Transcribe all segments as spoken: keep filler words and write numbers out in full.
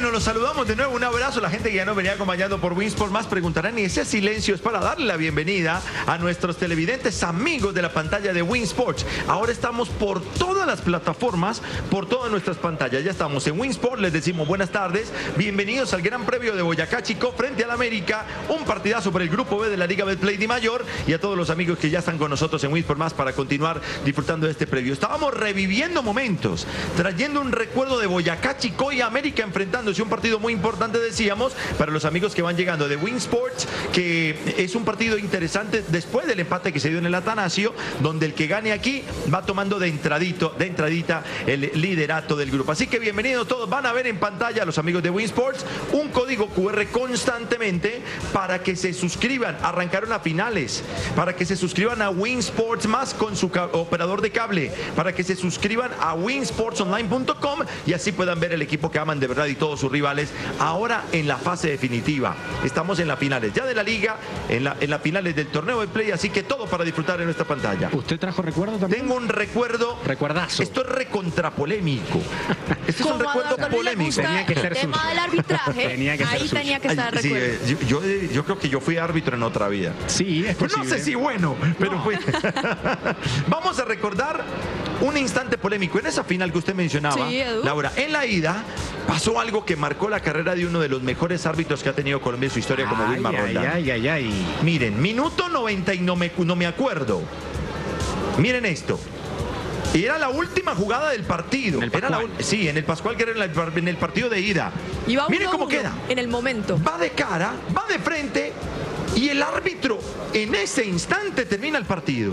Bueno, los saludamos de nuevo, un abrazo a la gente que ya nos venía acompañando por Winsport Más. Preguntarán, y ese silencio es para darle la bienvenida a nuestros televidentes amigos de la pantalla de Winsport. Ahora estamos por todas las plataformas, por todas nuestras pantallas. Ya estamos en Winsport, les decimos buenas tardes, bienvenidos al Gran Premio de Boyacá Chicó frente al América, un partidazo por el Grupo B de la Liga Betplay Di Mayor, y a todos los amigos que ya están con nosotros en Winsport Más para continuar disfrutando de este previo. Estábamos reviviendo momentos, trayendo un recuerdo de Boyacá Chicó y América enfrentándose, un partido muy importante, decíamos, para los amigos que van llegando de Winsports, que es un partido interesante después del empate que se dio en el Atanasio, donde el que gane aquí va tomando de entradito, de entradita el liderato del grupo. Así que bienvenidos todos, van a ver en pantalla a los amigos de Winsports un código cu erre constantemente para que se suscriban. Arrancaron a finales, para que se suscriban a Winsports Más con su operador de cable, para que se suscriban a winsports online punto com y así puedan ver el equipo que aman de verdad y todos sus rivales. Ahora en la fase definitiva, estamos en las finales ya de la liga, en las en la finales del torneo de play, así que todo para disfrutar en nuestra pantalla. ¿Usted trajo recuerdo también? Tengo un recuerdo. Recuerdazo. Esto es recontrapolémico. Este es un recuerdo polémico. Tenía que ser el tema suyo. del arbitraje. Tenía que ser ahí suyo. tenía que estar Ay, sí, recuerdo. eh, yo, yo, yo creo que yo fui árbitro en otra vida. Sí, es Pues posible. no sé si bueno, pero No. fue. Vamos a recordar un instante polémico en esa final que usted mencionaba, Sí, Edu. Laura. En la ida pasó algo que marcó la carrera de uno de los mejores árbitros que ha tenido Colombia en su historia, como Ay, Wilmar ay, Roldán. ay, ay, ay. Miren, minuto noventa y no me, no me acuerdo. Miren esto. Y era la última jugada del partido. En el Era la, Pascual. sí, en el Pascual, que era en, la- en el partido de ida. Iba Miren uno a cómo uno queda. en el momento. Va de cara, va de frente y el árbitro en ese instante termina el partido.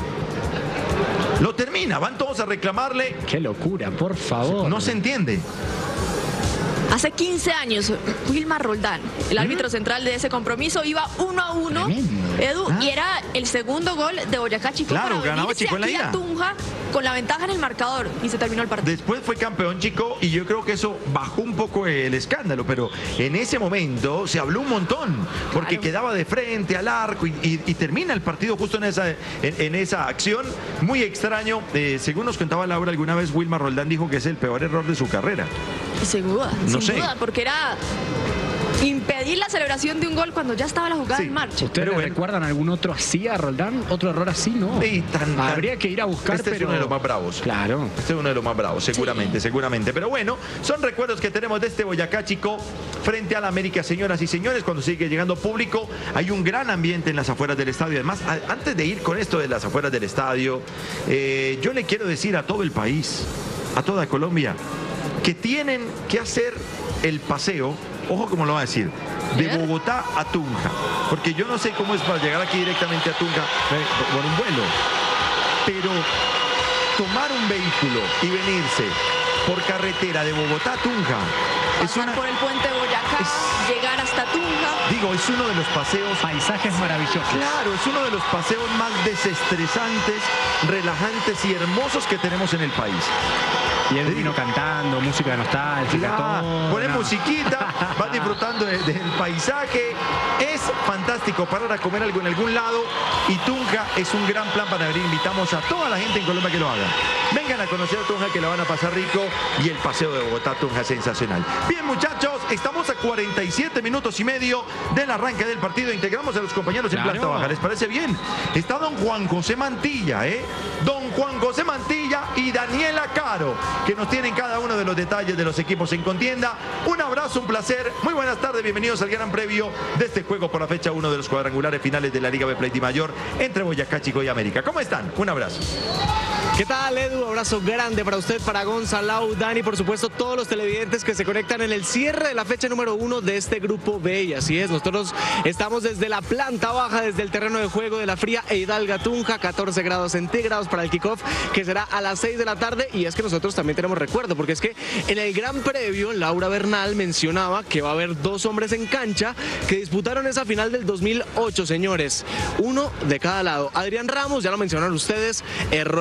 Lo termina, van todos a reclamarle. Qué locura, por favor. No se entiende. Hace quince años, Wilmar Roldán, el árbitro central de ese compromiso, iba uno a uno, Tremendo. Edu, Ah. y era el segundo gol de Boyacá Chicó Claro, para ganaba venirse Chicó en la aquí ida. a Tunja con la ventaja en el marcador y se terminó el partido. Después fue campeón Chico y yo creo que eso bajó un poco el escándalo, pero en ese momento se habló un montón porque Claro. quedaba de frente al arco y, y- y termina el partido justo en esa, en, en esa acción. Muy extraño. Eh, según nos contaba Laura, alguna vez Wilmar Roldán dijo que es el peor error de su carrera. Sin duda, No sin sé. duda, porque era impedir la celebración de un gol cuando ya estaba la jugada Sí. en marcha. ¿Ustedes Pero le bueno. recuerdan algún otro así a Roldán? ¿Otro error así? No. Y tan- tan- Habría que ir a buscar, Este pero... es uno de los más bravos. Claro. Este es uno de los más bravos, seguramente, seguramente. Pero bueno, son recuerdos que tenemos de este Boyacá Chico frente a la América, señoras y señores. Cuando sigue llegando público, hay un gran ambiente en las afueras del estadio. Además, a- antes de ir con esto de las afueras del estadio, eh, yo le quiero decir a todo el país, a toda Colombia, que tienen que hacer el paseo, ojo como lo va a decir, de ¿Ver? Bogotá a Tunja. Porque yo no sé cómo es para llegar aquí directamente a Tunja eh, por un vuelo. Pero tomar un vehículo y venirse por carretera de Bogotá a Tunja es Pasar una, por el puente Boyacá, es- llegar hasta Tunja. digo, es uno de los paseos. Paisajes maravillosos. Claro, es uno de los paseos más desestresantes, relajantes y hermosos que tenemos en el país. Y él vino cantando, música nostálgica, Ya, todo. pone no. musiquita, vas disfrutando de- del paisaje. Es fantástico parar a comer algo en algún lado y Tunja es un gran plan para venir. Invitamos a toda la gente en Colombia que lo haga. Vengan a conocer Tunja, que la van a pasar rico, y el paseo de Bogotá a Tunja es sensacional. Bien, muchachos, estamos a cuarenta y siete minutos y medio del arranque del partido. Integramos a los compañeros en Claro. planta baja. ¿Les parece bien? Está don Juan José Mantilla, ¿eh? Don Juan José Mantilla y Daniela Caro, que nos tienen cada uno de los detalles de los equipos en contienda. Un abrazo, un placer. Muy buenas tardes, bienvenidos al gran previo de este juego por la fecha uno de los cuadrangulares finales de la Liga Betplay Di Mayor entre Boyacá Chico y América. ¿Cómo están? Un abrazo. ¿Qué tal, Edu? Abrazo grande para usted, para Gonzalo, Dani, por supuesto, todos los televidentes que se conectan en el cierre de la fecha número uno de este grupo B. Y así es, nosotros estamos desde la planta baja, desde el terreno de juego de la fría e Hidalga Tunja, catorce grados centígrados para el kickoff, que será a las seis de la tarde. Y es que nosotros también tenemos recuerdo, porque es que en el gran previo, Laura Bernal mencionaba que va a haber dos hombres en cancha que disputaron esa final del dos mil ocho, señores. Uno de cada lado. Adrián Ramos, ya lo mencionaron ustedes, erró el penal.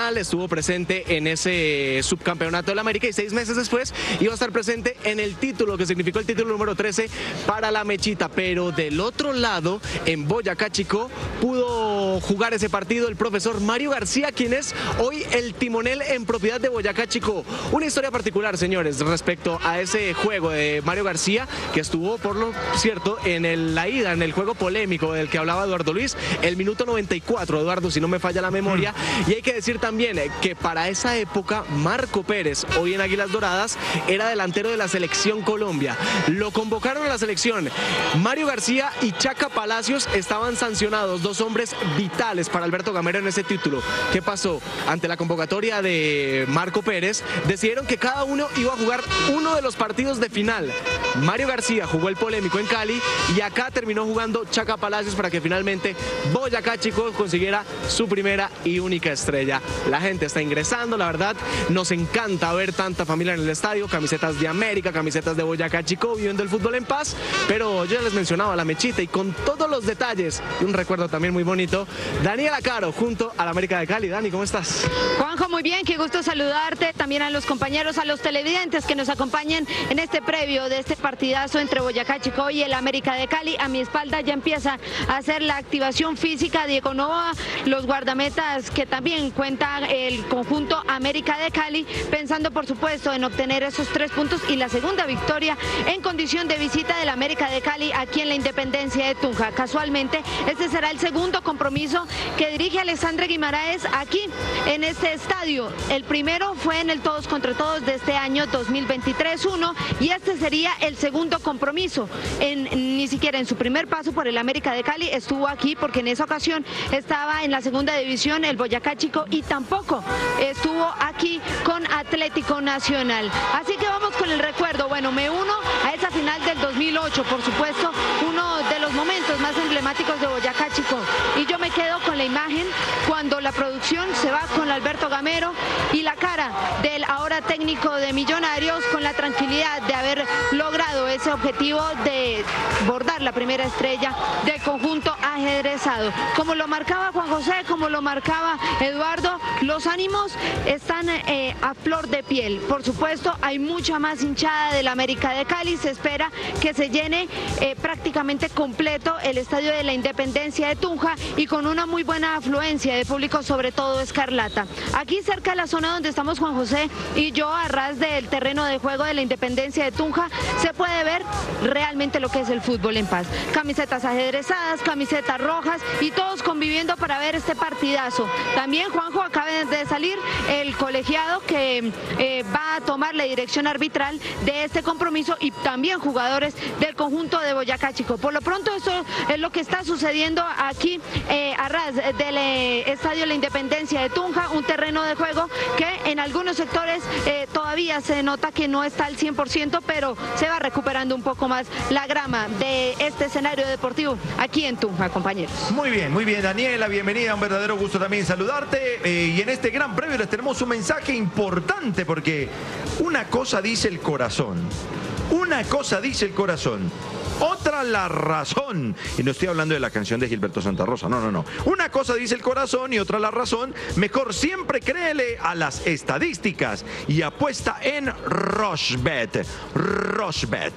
final, estuvo presente en ese subcampeonato de la América y seis meses después iba a estar presente en el título, que significó el título número trece para la Mechita. Pero del otro lado, en Boyacá Chicó, pudo jugar ese partido el profesor Mario García, quien es hoy el timonel en propiedad de Boyacá Chicó. Una historia particular, señores, respecto a ese juego de Mario García, que estuvo, por lo cierto, en el, la ida, en el juego polémico del que hablaba Eduardo Luis, el minuto noventa y cuatro, Eduardo, si no me falla la memoria. Y hay que decir también que para esa época, Marco Pérez, hoy en Águilas Doradas, era delantero de la Selección Colombia. Lo convocaron a la selección. Mario García y Chaca Palacios estaban sancionados, dos hombres vitales para Alberto Gamero en ese título. ¿Qué pasó? Ante la convocatoria de Marco Pérez, decidieron que cada uno iba a jugar uno de los partidos de final. Mario García jugó el polémico en Cali y acá terminó jugando Chaca Palacios para que finalmente Boyacá Chicó consiguiera su primera y única estrella. La gente está ingresando, la verdad, nos encanta ver tanta familia en el estadio, camisetas de América, camisetas de Boyacá Chicó, viviendo el fútbol en paz, pero yo ya les mencionaba la Mechita y con todos los detalles, y un recuerdo también muy bonito, Daniela Caro junto a la América de Cali. Dani, ¿cómo estás? Juanjo, muy bien, qué gusto saludarte, también a los compañeros, a los televidentes que nos acompañan en este previo de este partidazo entre Boyacá Chicó y el América de Cali. A mi espalda ya empieza a hacer la activación física Diego Novoa, los guardametas que también cuenta el conjunto América de Cali, pensando por supuesto en obtener esos tres puntos y la segunda victoria en condición de visita del América de Cali aquí en la Independencia de Tunja. Casualmente, este será el segundo compromiso que dirige Alexandre Guimaraes aquí en este estadio. El primero fue en el Todos contra Todos de este año dos mil veintitrés uno y este sería el segundo compromiso. En, ni siquiera en su primer paso por el América de Cali estuvo aquí, porque en esa ocasión estaba en la segunda división el Boyacá Chicó y tampoco estuvo aquí con Atlético Nacional. Así que vamos con el recuerdo. Bueno, me uno a esa final del dos mil ocho, por supuesto, uno de los momentos más emblemáticos de Boyacá Chicó. Y yo me quedo con la imagen cuando la producción se va con Alberto Gamero y la cara del ahora técnico de Millonarios con la tranquilidad de haber logrado ese objetivo de bordar la primera estrella del conjunto ajedrezado. Como lo marcaba Juan José, como lo marcaba Eduardo, los ánimos están eh, a flor de piel. Por supuesto, hay mucha más hinchada del América de Cali. Se espera que se llene eh, prácticamente completo el estadio de la Independencia de Tunja y con una muy buena afluencia de público, sobre todo escarlata. Aquí cerca de la zona donde estamos Juan José y yo, a ras del terreno de juego de la Independencia de Tunja, se puede ver realmente lo que es el fútbol en paz. Camisetas ajedrezadas, camisetas rojas y todos conviviendo para ver este partidazo. También, Juanjo, acaba de salir el colegiado que eh, va a tomar la dirección arbitral de este compromiso y también jugadores del conjunto de Boyacá Chicó. Por lo pronto, eso es lo que está sucediendo aquí eh, a ras del eh, Estadio La Independencia de Tunja, un terreno de juego que en algunos sectores eh, todavía se nota que no está al cien por ciento, pero se va recuperando un poco más la grama de este escenario deportivo aquí en Tunja, compañeros. Muy bien, muy bien, Daniela, bienvenida, un verdadero gusto también saludarte. Eh, y en este gran premio les tenemos un mensaje importante, porque una cosa dice el corazón, una cosa dice el corazón, otra la razón. Y no estoy hablando de la canción de Gilberto Santa Rosa, no, no, no. Una cosa dice el corazón y otra la razón. Mejor siempre créele a las estadísticas y apuesta en Rochebet. Rochebet.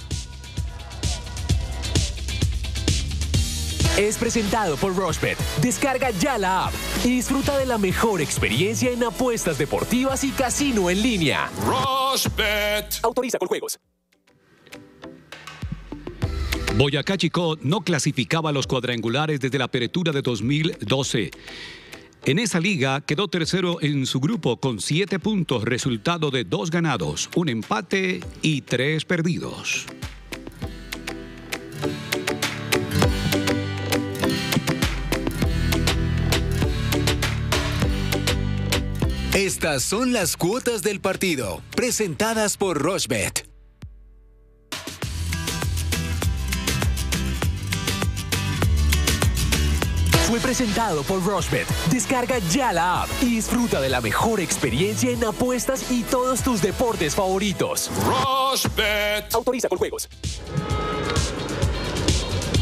Es presentado por Rochebet. Descarga ya la app y disfruta de la mejor experiencia en apuestas deportivas y casino en línea. Rochebet. Autoriza con juegos. Boyacá Chicó no clasificaba a los cuadrangulares desde la apertura de dos mil doce. En esa liga quedó tercero en su grupo con siete puntos, resultado de dos ganados, un empate y tres perdidos. Estas son las cuotas del partido, presentadas por Rochebet. Fue presentado por Rochebet. Descarga ya la app y disfruta de la mejor experiencia en apuestas y todos tus deportes favoritos. Rochebet. Autoriza con juegos.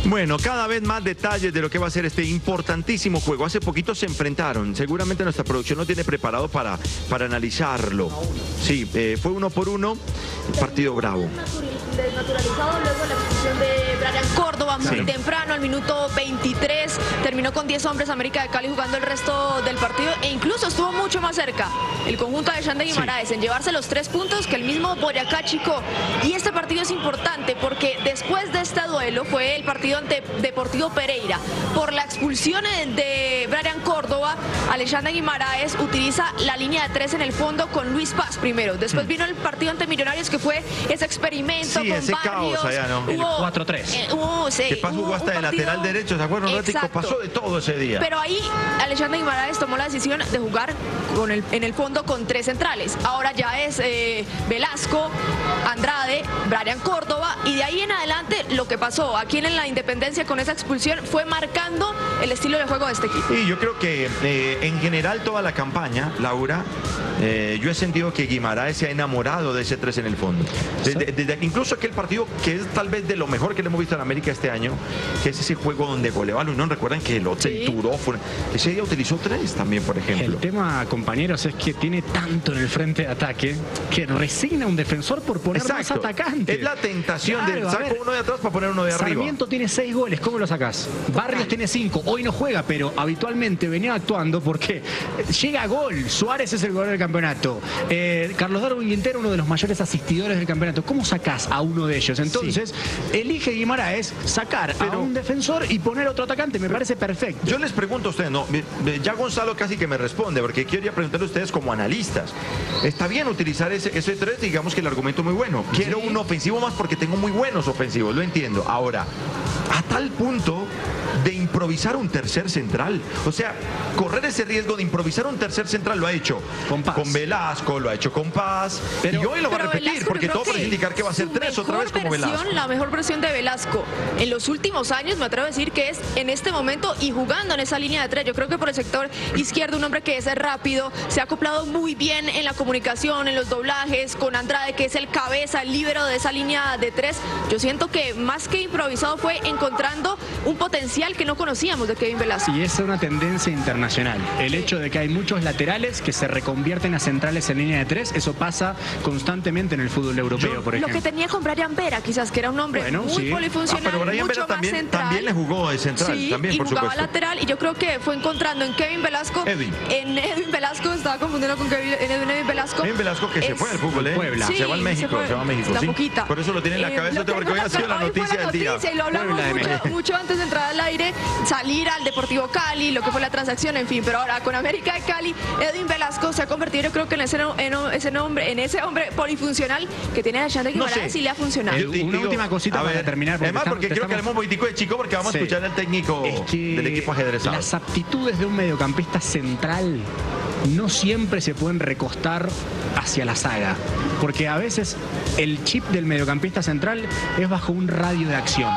Bueno, cada vez más detalles de lo que va a ser este importantísimo juego. Hace poquito se enfrentaron. Seguramente nuestra producción lo tiene preparado para, para analizarlo. Sí, eh, fue uno por uno. Partido bravo. Desnaturalizado luego de la expulsión de Brian Córdoba muy sí. temprano, al minuto veintitrés. Terminó con diez hombres América de Cali jugando el resto del partido e incluso estuvo mucho más cerca el conjunto de Alexander Guimaraes sí. en llevarse los tres puntos que el mismo Boyacá Chicó. Y este partido es importante porque después de este duelo fue el partido ante Deportivo Pereira. Por la expulsión de Brian Córdoba, Alexander Guimaraes utiliza la línea de tres en el fondo con Luis Paz primero. Después mm. vino el partido ante Millonarios que fue ese experimento sí, con ese Barrios. Caos allá, ¿no? El cuatro tres. Eh, uh, sí, que Paz jugó hasta de lateral derecho, ¿se acuerdan? Un ratico, pasó de todo ese día. Pero ahí Alexander Guimaraes tomó la decisión de jugar con el, en el fondo con tres centrales. Ahora ya es eh, Velasco, Andrade, Brian Córdoba y de ahí en adelante lo que pasó aquí en la Independencia con esa expulsión fue marcando el estilo de juego de este equipo. Y yo creo que eh, en general toda la campaña, Laura, eh, yo he sentido que Guimaraes se ha enamorado de ese tres en el fondo. Desde, desde, incluso aquel partido que es tal vez de lo mejor que le hemos visto en América este año, que es ese juego donde goleaba al Unión. Recuerdan que el hotel sí. Turófono, ese día utilizó tres también, por ejemplo. El tema, compañeros, es que tiene tanto en el frente de ataque que resigna a un defensor por poner Exacto. más atacantes. Es la tentación claro, de sacar uno de atrás para poner uno de arriba. Sarmiento tiene seis goles, ¿cómo lo sacás? Barrios tiene cinco, hoy no juega, pero habitualmente venía actuando porque llega a gol. Suárez es el goleador del campeonato. Eh, Carlos Darwin Quintero, uno de los mayores asistidores del campeonato. ¿Cómo sacás a uno de ellos? Entonces, sí. elige Guimaraes sacar pero, a un defensor y poner otro atacante. Me parece perfecto. Yo les pregunto a ustedes, no, ya Gonzalo casi que me responde, porque quería preguntarle a ustedes como analistas. Está bien utilizar ese, ese tres, digamos que el argumento es muy bueno. Quiero sí. un ofensivo más porque tengo muy buenos ofensivos, lo entiendo. Ahora, a tal punto de improvisar un tercer central. O sea, correr ese riesgo de improvisar un tercer central lo ha hecho con, Paz. con Velasco, lo ha hecho con Paz. Pero, y hoy lo va a repetir, Velasco, porque todo parece indicar que va a ser tres otra vez como versión, Velasco. La mejor versión de Velasco en los últimos años, me atrevo a decir que es en este momento y jugando en esa línea de tres. Yo creo que por el sector izquierdo, un hombre que es rápido, se ha acoplado muy bien en la comunicación, en los doblajes, con Andrade, que es el cabeza, el líbero de esa línea de tres. Yo siento que más que improvisado fue encontrando un potencial que no conocíamos de Kevin Velasco. Y esa es una tendencia internacional. El hecho de que hay muchos laterales que se reconvierten a centrales en línea de tres, eso pasa constantemente en el fútbol europeo, Yo, por ejemplo. Lo que tenía con Brian Vera, quizás, que era un hombre bueno, muy sí. polifuncional, ah, pero Brian mucho Vera más también, central. También le jugó de central, sí, también, y por jugaba supuesto. lateral, y yo creo que fue encontrando en Kevin Velasco, Edwin. en Edwin Velasco, estaba confundiendo con Kevin, en Edwin, Edwin Velasco. Edwin Velasco que es, se fue del fútbol, ¿eh? Puebla. Sí, se va al México, se, fue, se va a México, la ¿sí? poquita. Por eso lo tiene en la cabeza, eh, porque hoy ha sido la noticia del día. Y lo hablamos mucho, mucho antes de entrar al aire, salir al Deportivo Cali, lo que fue la transacción, en fin, pero ahora con América de Cali, Edwin Velasco se ha convertido, yo creo que en ese, en ese nombre, en ese hombre polifuncional que tiene Alexander Guimaraes no sé. y le ha funcionado. Eh, una digo, última cosita para ver, terminar. Porque además, porque quiero que hablemos un poquitico de Chico, porque vamos sí. a escuchar al técnico es que del equipo ajedrezado. Las aptitudes de un mediocampista central no siempre se pueden recostar hacia la saga, porque a veces el chip del mediocampista central es bajo un radio de acción.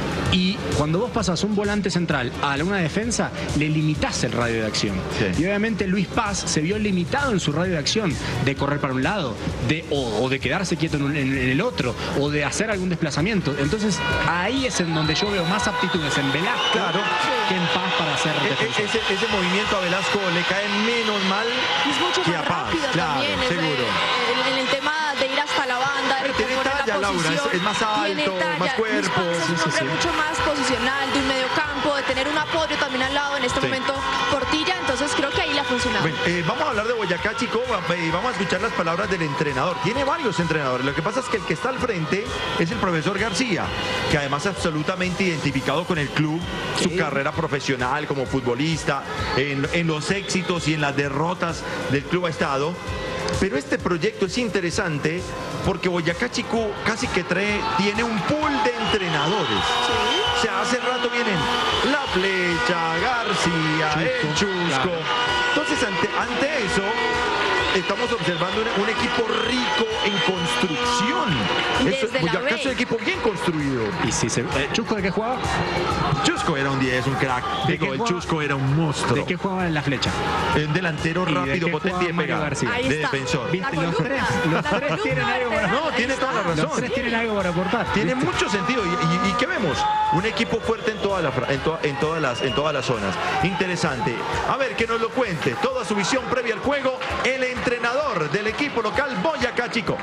Y cuando vos pasas un volante central a una defensa, le limitás el radio de acción. Sí. Y obviamente Luis Paz se vio limitado en su radio de acción de correr para un lado, de, o, o de quedarse quieto en, un, en, en el otro, o de hacer algún desplazamiento. Entonces ahí es en donde yo veo más aptitudes en Velasco claro. que en Paz para hacer e ese, ese movimiento a Velasco le cae menos mal es mucho que más a Paz. Rápido claro, también, seguro. Es, en, en el tema de ir hasta la banda, de tiene talla, Laura, es, es más alto, más cuerpo. Es un hombre sí, sí, mucho sí. más posicional, de un medio campo, de tener un apoyo también al lado, en este sí. momento Portilla, entonces creo que ahí le ha funcionado. Bueno, eh, vamos a hablar de Boyacá, Chico, y vamos a escuchar las palabras del entrenador. Tiene varios entrenadores, lo que pasa es que el que está al frente es el profesor García, que además es absolutamente identificado con el club, ¿sí? su carrera profesional como futbolista, en, en los éxitos y en las derrotas del club ha estado. Pero este proyecto es interesante porque Boyacá Chicó casi que trae, tiene un pool de entrenadores. ¿Sí? O sea, hace rato vienen La Flecha, García, Chusco, el Chusco. Claro. Entonces, ante, ante eso, estamos observando un, un equipo rico en construcción. Eso, desde Boyacá la B. es un equipo bien construido. Y si se, eh, ¿Chusco de qué jugaba? Chusco era un diez, un crack. ¿De Digo, qué el jugaba? Chusco era un monstruo. ¿De qué jugaba en la flecha? Un delantero ¿Y de rápido, qué potente y jugaba Mario pegado. García? Ahí De está. defensor. La Viste, los columna, tres, los la tres columna tienen algo para- vertebral, No, ahí tiene está. toda la razón. Los tres tienen algo para aportar. Tiene ¿viste? mucho sentido. ¿Y, y, y qué vemos? Un equipo fuerte en, toda la, en, to, en, todas las, en todas las zonas. Interesante. A ver, que nos lo cuente. Toda su visión previa al juego, el entrenador del equipo local Boyacá Chico.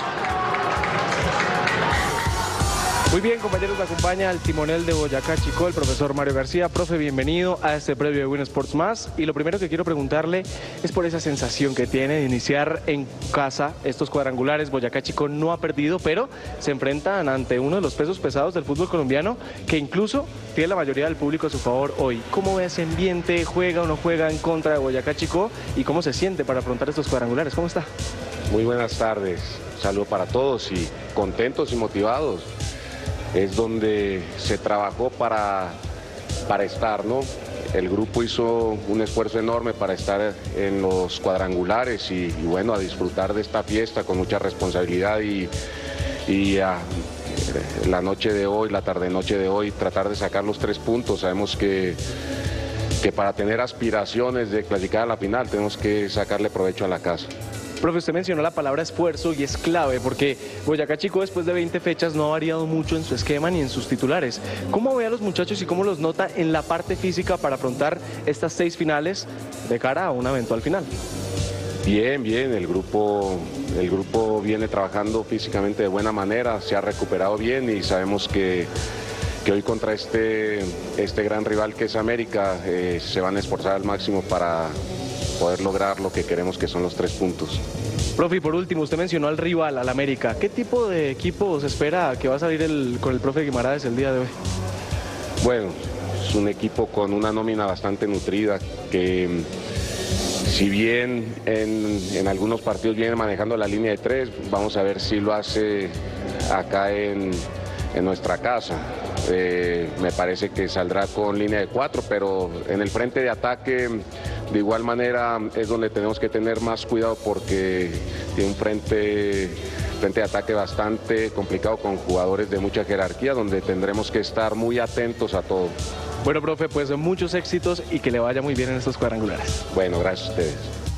Muy bien, compañeros, me acompaña el timonel de Boyacá Chico, el profesor Mario García. Profe, bienvenido a este previo de Win Sports Más. Y lo primero que quiero preguntarle es por esa sensación que tiene de iniciar en casa estos cuadrangulares. Boyacá Chico no ha perdido, pero se enfrentan ante uno de los pesos pesados del fútbol colombiano, que incluso tiene la mayoría del público a su favor hoy. ¿Cómo ve ese ambiente? ¿Juega o no juega en contra de Boyacá Chico? ¿Y cómo se siente para afrontar estos cuadrangulares? ¿Cómo está? Muy buenas tardes. Saludo para todos y contentos y motivados. Es donde se trabajó para, para estar, ¿no? El grupo hizo un esfuerzo enorme para estar en los cuadrangulares y, y bueno, a disfrutar de esta fiesta con mucha responsabilidad y, y a, la noche de hoy, la tarde-noche de hoy, tratar de sacar los tres puntos. Sabemos que, que para tener aspiraciones de clasificar a la final tenemos que sacarle provecho a la casa. Profe, usted mencionó la palabra esfuerzo y es clave porque Boyacá Chico después de veinte fechas no ha variado mucho en su esquema ni en sus titulares. ¿Cómo ve a los muchachos y cómo los nota en la parte física para afrontar estas seis finales de cara a una eventual final? Bien, bien, el grupo, el grupo viene trabajando físicamente de buena manera, se ha recuperado bien y sabemos que, que hoy contra este, este gran rival que es América eh, se van a esforzar al máximo para poder lograr lo que queremos, que son los tres puntos. Profe, y por último, usted mencionó al rival, al América. ¿Qué tipo de equipo se espera que va a salir el, con el profe Guimaraes el día de hoy? Bueno, es un equipo con una nómina bastante nutrida que, si bien en, en algunos partidos viene manejando la línea de tres, vamos a ver si lo hace acá en, en nuestra casa. Eh, me parece que saldrá con línea de cuatro, pero en el frente de ataque de igual manera es donde tenemos que tener más cuidado porque tiene un frente, frente de ataque bastante complicado con jugadores de mucha jerarquía donde tendremos que estar muy atentos a todo. Bueno, profe, pues muchos éxitos y que le vaya muy bien en estos cuadrangulares. Bueno, gracias a ustedes.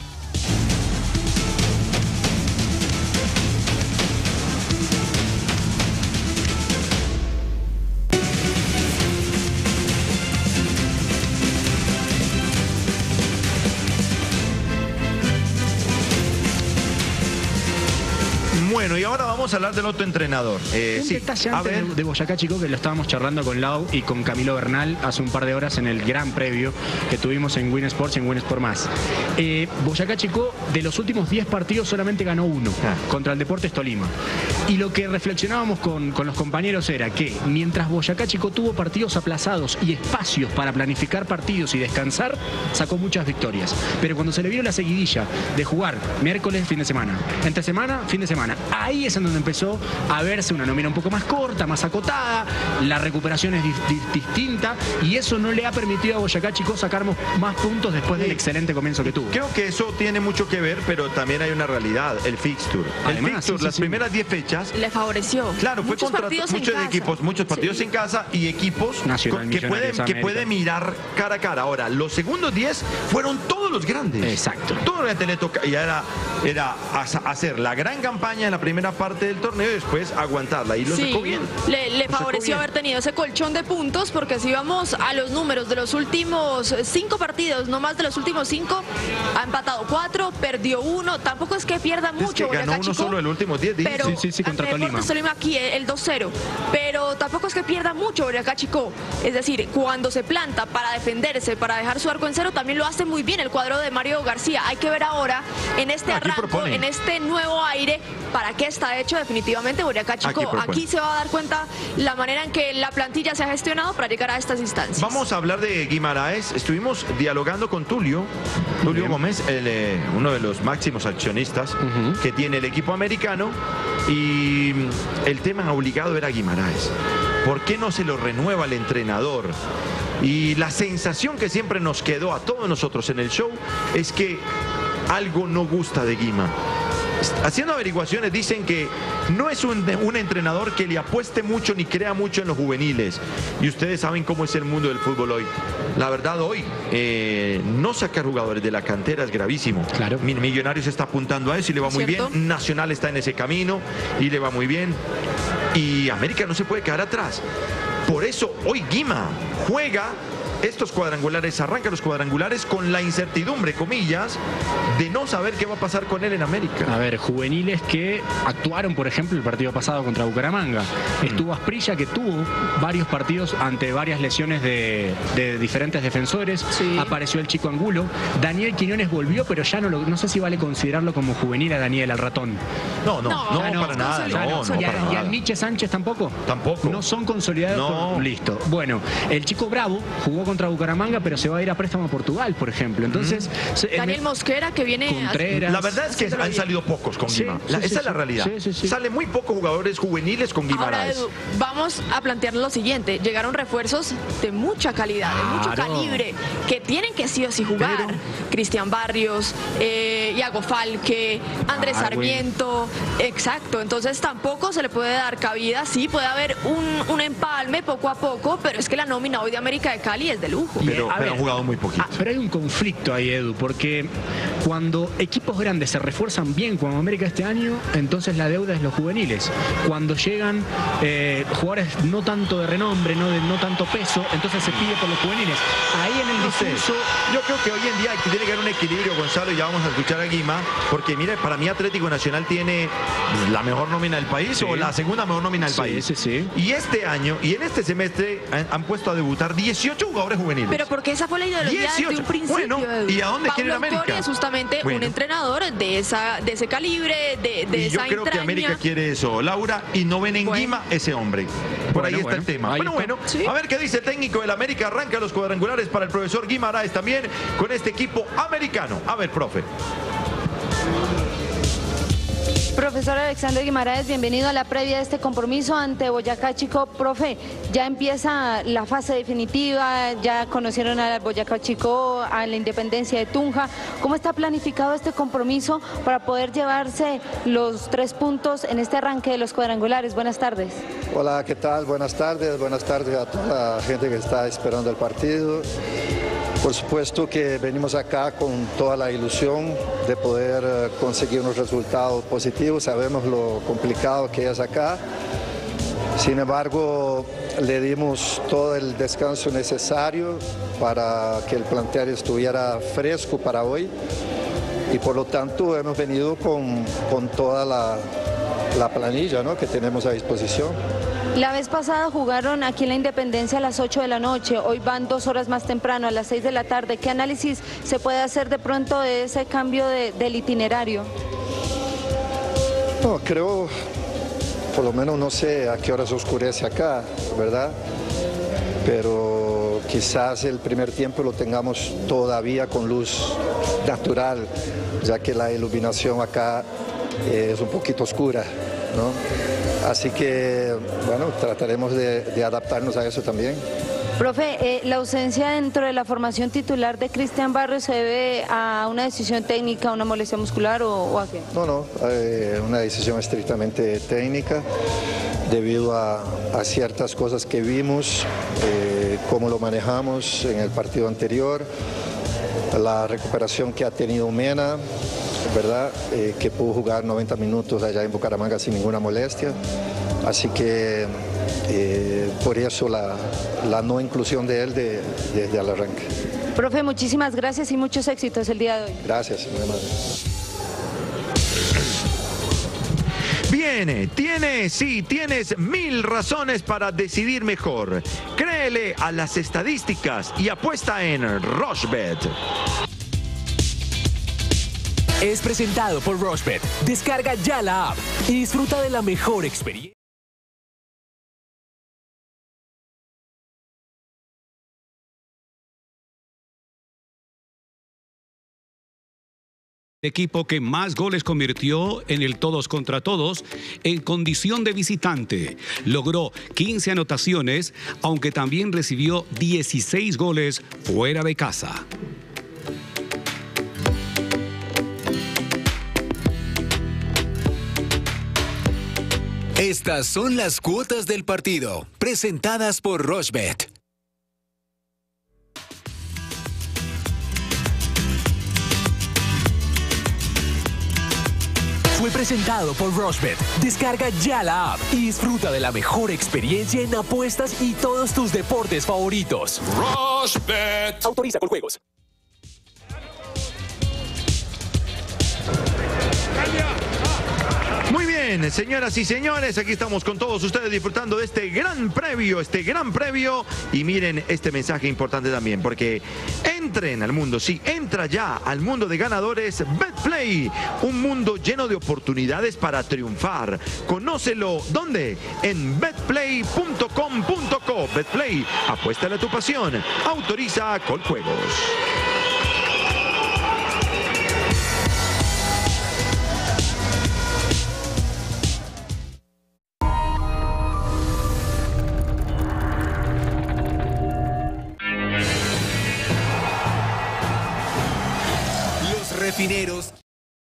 Bueno, y ahora vamos a hablar del otro entrenador. Eh, un sí, detalle a antes ver. de, de Boyacá Chico, que lo estábamos charlando con Lau y con Camilo Bernal hace un par de horas en el gran previo que tuvimos en Win Sports y en Win Sport Más. Eh, Boyacá Chico, de los últimos diez partidos solamente ganó uno, Ah. contra el Deportes Tolima. Y lo que reflexionábamos con, con los compañeros era que mientras Boyacá Chico tuvo partidos aplazados y espacios para planificar partidos y descansar, sacó muchas victorias. Pero cuando se le vino la seguidilla de jugar miércoles, fin de semana, entre semana, fin de semana, ahí es en donde empezó a verse una nómina un poco más corta, más acotada, la recuperación es di di distinta y eso no le ha permitido a Boyacá Chico sacar más puntos después del excelente comienzo que tuvo. Creo que eso tiene mucho que ver, pero también hay una realidad, el fixture. El Además, fixture, sí, sí, las sí. primeras diez fechas, Le favoreció. claro, fue Muchos contra partidos en muchos casa. equipos, muchos partidos Sí. en casa y equipos Nacional, con- que, pueden, Millonarios, que América. pueden mirar cara a cara. Ahora, los segundos diez fueron todos los grandes. Exacto. Todo lo que le toca, y era, era as- hacer la gran campaña en la primera parte del torneo y después aguantarla. Y lo Sí, sacó bien. le, le Lo sacó favoreció bien. haber tenido ese colchón de puntos, porque si vamos a los números de los últimos cinco partidos, no más de los últimos cinco, ha empatado cuatro, perdió uno, tampoco es que pierda Es mucho. que ganó Boyacá uno Chico, solo el último diez, dice. pero Sí, sí, sí, contra ante Deportes Tolima. Tolima aquí el dos cero, pero tampoco es que pierda mucho Boyacá Chico, es decir, cuando se planta para defenderse, para dejar su arco en cero, también lo hace muy bien el cuadro de Mario García. Hay que ver ahora en este Aquí arranco, propone. en este nuevo aire, para qué está hecho definitivamente Boyacá Chico. Aquí propone. Aquí se va a dar cuenta la manera en que la plantilla se ha gestionado para llegar a estas instancias. Vamos a hablar de Guimaraes. Estuvimos dialogando con Tulio, Tulio Gómez, el, eh, uno de los máximos accionistas Ujú. que tiene el equipo americano. Y mm, el tema obligado era Guimaraes. ¿Por qué no se lo renueva el entrenador? Y la sensación que siempre nos quedó a todos nosotros en el show es que algo no gusta de Guima. haciendo averiguaciones dicen que no es un, un entrenador que le apueste mucho ni crea mucho en los juveniles. Y ustedes saben cómo es el mundo del fútbol hoy. La verdad, hoy eh, no sacar jugadores de la cantera es gravísimo. Claro. Millonarios está apuntando a eso y le va muy ¿Cierto? bien. Nacional está en ese camino y le va muy bien. Y América no se puede quedar atrás. Por eso hoy Guima juega estos cuadrangulares, arranca los cuadrangulares con la incertidumbre, comillas, de no saber qué va a pasar con él en América. A ver, juveniles que actuaron, por ejemplo, el partido pasado contra Bucaramanga. Estuvo Asprilla, que tuvo varios partidos ante varias lesiones de, de diferentes defensores. Sí. Apareció el chico Angulo. Daniel Quiñones volvió, pero ya no lo, no sé si vale considerarlo como juvenil a Daniel, al ratón. No, no, no, No, no, no, para nada, ya no, no, no, y, para a, y nada. al Nietzsche Sánchez tampoco. Tampoco. No son consolidados. No. Por, listo. Bueno, el chico Bravo jugó contra Bucaramanga, pero se va a ir a préstamo a Portugal, por ejemplo. Entonces, se- Daniel en- Mosquera, que viene... Contreras. La verdad es que haciéndolo han bien. salido pocos con Sí, Guima. sí, La- sí, esa sí. es la realidad. Sí, sí, sí. Salen muy pocos jugadores juveniles con Ahora, Guimaraes. Edu, vamos a plantear lo siguiente. Llegaron refuerzos de mucha calidad, de mucho Claro. calibre, que tienen que sí o sí jugar. Pero- Cristian Barrios, eh, Iago Falque, Andrés Darwin. Sarmiento. Exacto. Entonces tampoco se le puede dar cabida. Sí, puede haber un, un empalme poco a poco, pero es que la nómina hoy de América de Cali es de lujo. Pero, a pero ver, han jugado muy poquito. Ah, pero hay un conflicto ahí, Edu, porque cuando equipos grandes se refuerzan bien como América este año, entonces la deuda es los juveniles. Cuando llegan eh, jugadores no tanto de renombre, no de no tanto peso, entonces se pide por los juveniles. Ahí en el No sé. discurso... Yo creo que hoy en día tiene que haber un equilibrio, Gonzalo, y ya vamos a escuchar a Guima, porque mire, para mí Atlético Nacional tiene la mejor nómina del país Sí. o la segunda mejor nómina del Sí, país. sí, sí. Y este año y en este semestre han, han puesto a debutar dieciocho jugadores juveniles. Pero porque esa fue la ideología desde dieciocho. un principio. Bueno, Edu. ¿y a dónde quiere ir Paulo América? Autori es justamente un Bueno. entrenador de esa de ese calibre, de, de Y yo esa creo que entraña. América quiere eso, Laura, y no ven en Bueno. Guima ese hombre. Por Bueno, ahí está bueno, el tema. ahí Bueno, está. bueno, Sí. a ver qué dice el técnico del América. Arranca los cuadrangulares para el profesor Guimaraes también con este equipo americano. A ver, profe. Profesor Alexander Guimaraes, bienvenido a la previa de este compromiso ante Boyacá Chico. Profe, ya empieza la fase definitiva, ya conocieron a Boyacá Chico, a la Independencia de Tunja. ¿Cómo está planificado este compromiso para poder llevarse los tres puntos en este arranque de los cuadrangulares? Buenas tardes. Hola, ¿qué tal? Buenas tardes, buenas tardes a toda la gente que está esperando el partido. Por supuesto que venimos acá con toda la ilusión de poder eh, conseguir unos resultados positivos. Sabemos lo complicado que es acá. Sin embargo, le dimos todo el descanso necesario para que el plantel estuviera fresco para hoy. Y por lo tanto hemos venido con, con toda la, la planilla, ¿no?, que tenemos a disposición. La vez pasada jugaron aquí en la Independencia a las ocho de la noche, hoy van dos horas más temprano, a las seis de la tarde. ¿Qué análisis se puede hacer de pronto de ese cambio de, del itinerario? No, creo, por lo menos no sé a qué hora se oscurece acá, ¿verdad? Pero quizás el primer tiempo lo tengamos todavía con luz natural, ya que la iluminación acá eh, es un poquito oscura, ¿no? Así que, bueno, trataremos de, de adaptarnos a eso también. Profe, eh, la ausencia dentro de la formación titular de Cristian Barrios se debe a una decisión técnica, una molestia muscular o, o a qué? No, no, eh, una decisión estrictamente técnica debido a, a ciertas cosas que vimos, eh, cómo lo manejamos en el partido anterior, la recuperación que ha tenido Mena, ¿verdad? Eh, que pudo jugar noventa minutos allá en Bucaramanga sin ninguna molestia. Así que eh, por eso la, la no inclusión de él de, desde el arranque. Profe, muchísimas gracias y muchos éxitos el día de hoy. Gracias, mi hermano. Viene, tienes, sí, tienes mil razones para decidir mejor. Créele a las estadísticas y apuesta en Rochebet. Es presentado por Rochebet. Descarga ya la app y disfruta de la mejor experiencia. El equipo que más goles convirtió en el todos contra todos en condición de visitante. Logró quince anotaciones, aunque también recibió dieciséis goles fuera de casa. Estas son las cuotas del partido, presentadas por Rochebet. Fue presentado por Rochebet. Descarga ya la app y disfruta de la mejor experiencia en apuestas y todos tus deportes favoritos. Rochebet. Autoriza con juegos. Muy bien, señoras y señores, aquí estamos con todos ustedes disfrutando de este gran previo, este gran previo. Y miren este mensaje importante también, porque entren al mundo, sí, entra ya al mundo de ganadores BetPlay, un mundo lleno de oportunidades para triunfar. Conócelo, ¿dónde? En betplay punto com punto co. BetPlay, apuéstale a tu pasión, autoriza con juegos. Refineros.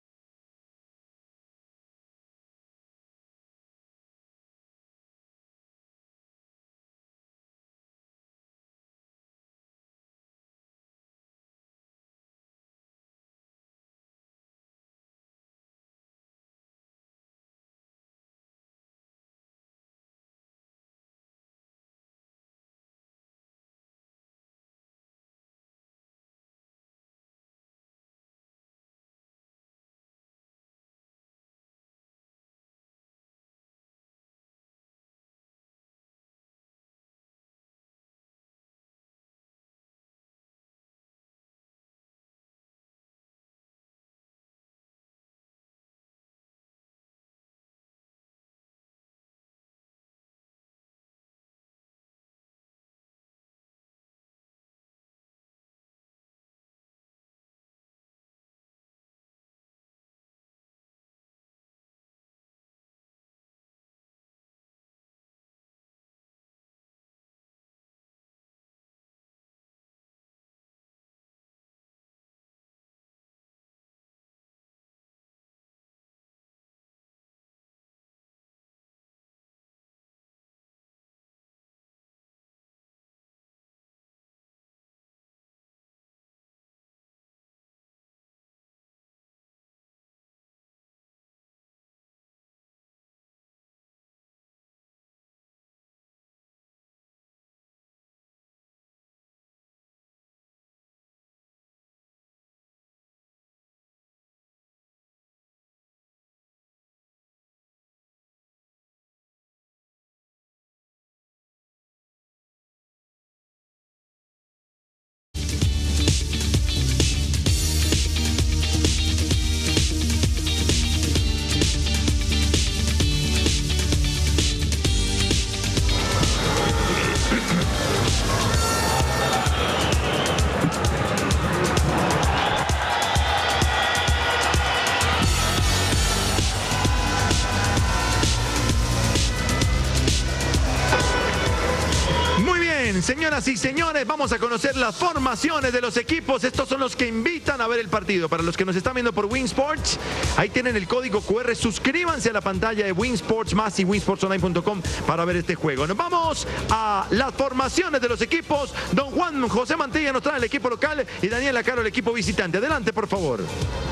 Señoras y señores, vamos a conocer las formaciones de los equipos. Estos son los que invitan a ver el partido. Para los que nos están viendo por Win Sports, ahí tienen el código cu erre. Suscríbanse a la pantalla de Win Sports más y win sports online punto com para ver este juego. Nos vamos a las formaciones de los equipos. Don Juan José Mantilla nos trae el equipo local y Daniel Acaro el equipo visitante. Adelante, por favor.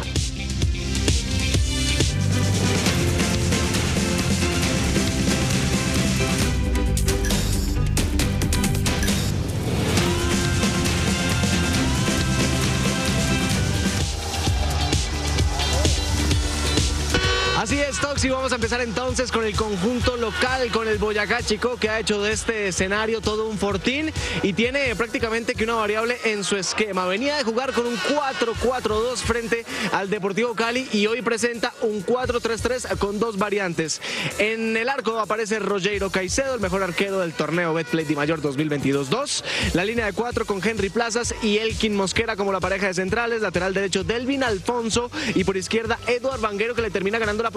Así es, Toxi, vamos a empezar entonces con el conjunto local, con el Boyacá Chicó, que ha hecho de este escenario todo un fortín y tiene prácticamente que una variable en su esquema. Venía de jugar con un cuatro cuatro dos frente al Deportivo Cali y hoy presenta un cuatro tres tres con dos variantes. En el arco aparece Rogero Caicedo, el mejor arquero del torneo Betplay Dimayor dos mil veintidós dos. La línea de cuatro con Henry Plazas y Elkin Mosquera como la pareja de centrales. Lateral derecho Delvin Alfonso y por izquierda Eduard Vanguero, que le termina ganando la posición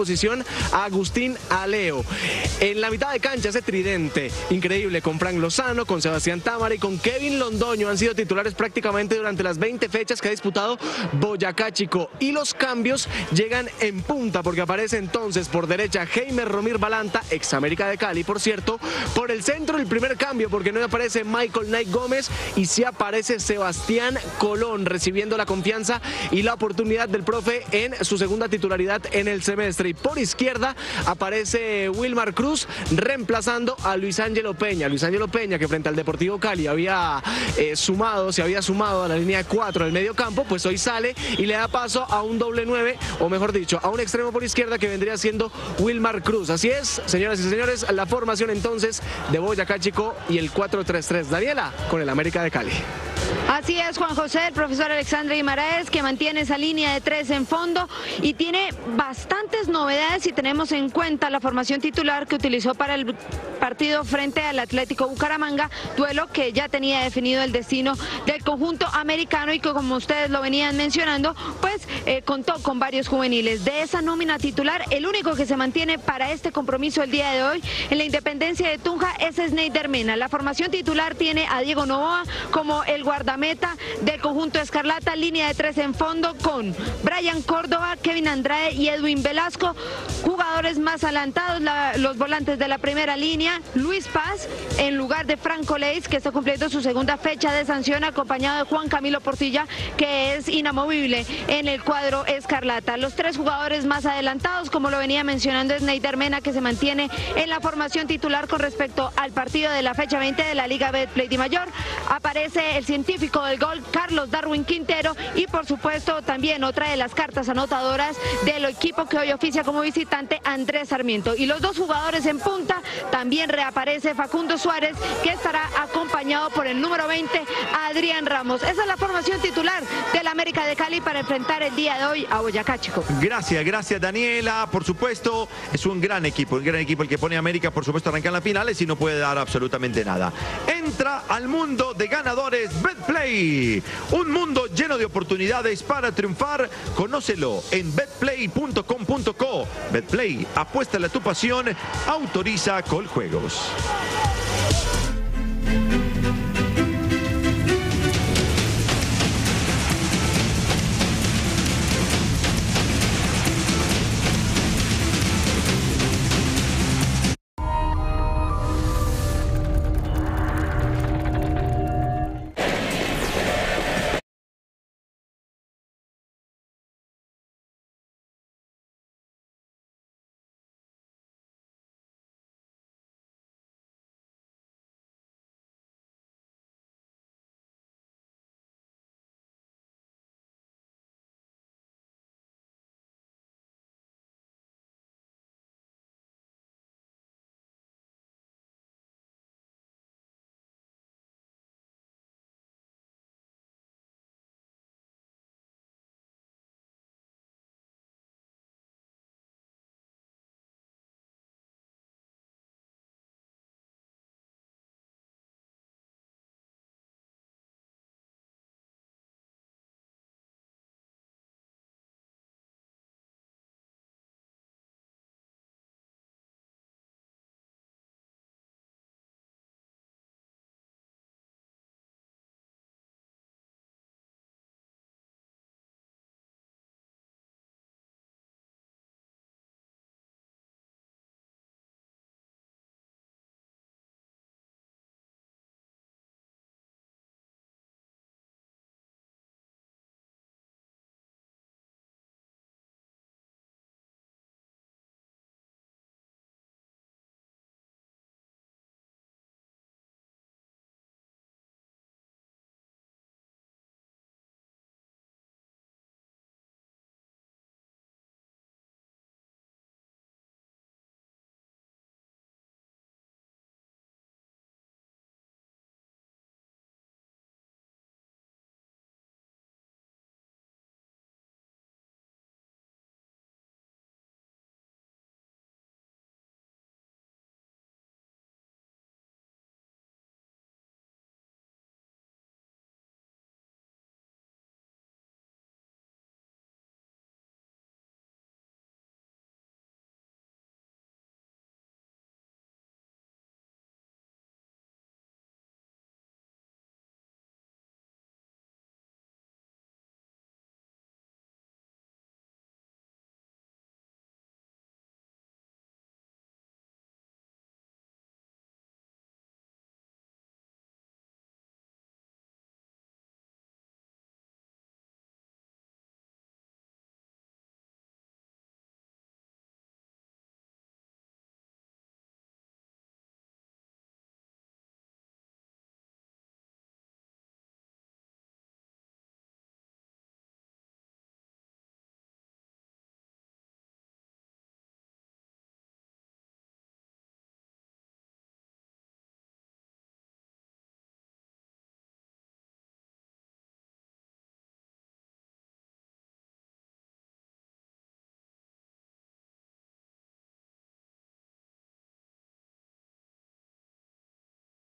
a Agustín Aleo. En la mitad de cancha ese tridente increíble con Frank Lozano, con Sebastián Támara y con Kevin Londoño han sido titulares prácticamente durante las veinte fechas que ha disputado Boyacá Chicó. Y los cambios llegan en punta porque aparece entonces por derecha Heimer Romir Balanta, ex América de Cali, por cierto. Por el centro el primer cambio porque no aparece Michael Knight Gómez y sí aparece Sebastián Colón recibiendo la confianza y la oportunidad del profe en su segunda titularidad en el semestre. Y por izquierda aparece Wilmar Cruz reemplazando a Luis Ángelo Peña. Luis Ángelo Peña, que frente al Deportivo Cali había eh, sumado, se había sumado a la línea de cuatro del medio campo, pues hoy sale y le da paso a un doble nueve, o mejor dicho, a un extremo por izquierda que vendría siendo Wilmar Cruz. Así es, señoras y señores, la formación entonces de Boyacá Chicó y el cuatro tres tres. Daniela, con el América de Cali. Así es, Juan José, el profesor Alexandre Guimaraes, que mantiene esa línea de tres en fondo y tiene bastantes novedades si tenemos en cuenta la formación titular que utilizó para el partido frente al Atlético Bucaramanga, duelo que ya tenía definido el destino del conjunto americano y que, como ustedes lo venían mencionando, pues eh, contó con varios juveniles. De esa nómina titular, el único que se mantiene para este compromiso el día de hoy en la Independencia de Tunja es Sneider Mena. La formación titular tiene a Diego Novoa como el guardameta del conjunto escarlata, línea de tres en fondo con Brian Córdoba, Kevin Andrade y Edwin Velasco. Jugadores más adelantados, la, los volantes de la primera línea, Luis Paz en lugar de Franco Leis, que está cumpliendo su segunda fecha de sanción, acompañado de Juan Camilo Portilla, que es inamovible en el cuadro escarlata. Los tres jugadores más adelantados, como lo venía mencionando, es Sneider Mena, que se mantiene en la formación titular con respecto al partido de la fecha veinte de la Liga Betplay Di Mayor. Aparece el científico del gol, Carlos Darwin Quintero, y por supuesto también otra de las cartas anotadoras del equipo que hoy oficia como visitante, Andrés Sarmiento. Y los dos jugadores en punta, también reaparece Facundo Suárez, que estará acompañado por el número veinte, Adrián Ramos. Esa es la formación titular del América de Cali para enfrentar el día de hoy a Boyacá Chicó. Gracias, gracias Daniela. Por supuesto, es un gran equipo, un gran equipo el que pone a América, por supuesto, a arrancar en las finales y no puede dar absolutamente nada. Entra al mundo de ganadores Betplay, un mundo lleno de oportunidades para triunfar. Conócelo en betplay punto com punto co. Betplay, apuéstale a tu pasión, autoriza Coljuegos.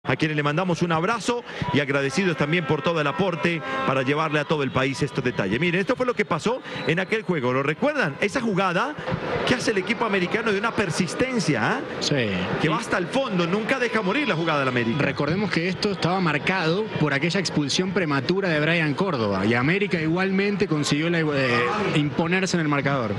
a quienes le mandamos un abrazo y agradecidos también por todo el aporte para llevarle a todo el país estos detalles. Miren, esto fue lo que pasó en aquel juego. ¿Lo recuerdan? Esa jugada que hace el equipo americano de una persistencia, ¿eh? Sí. Que va hasta el fondo, nunca deja morir la jugada del América. Recordemos que esto estaba marcado por aquella expulsión prematura de Brian Córdoba y América igualmente consiguió la, eh, imponerse en el marcador.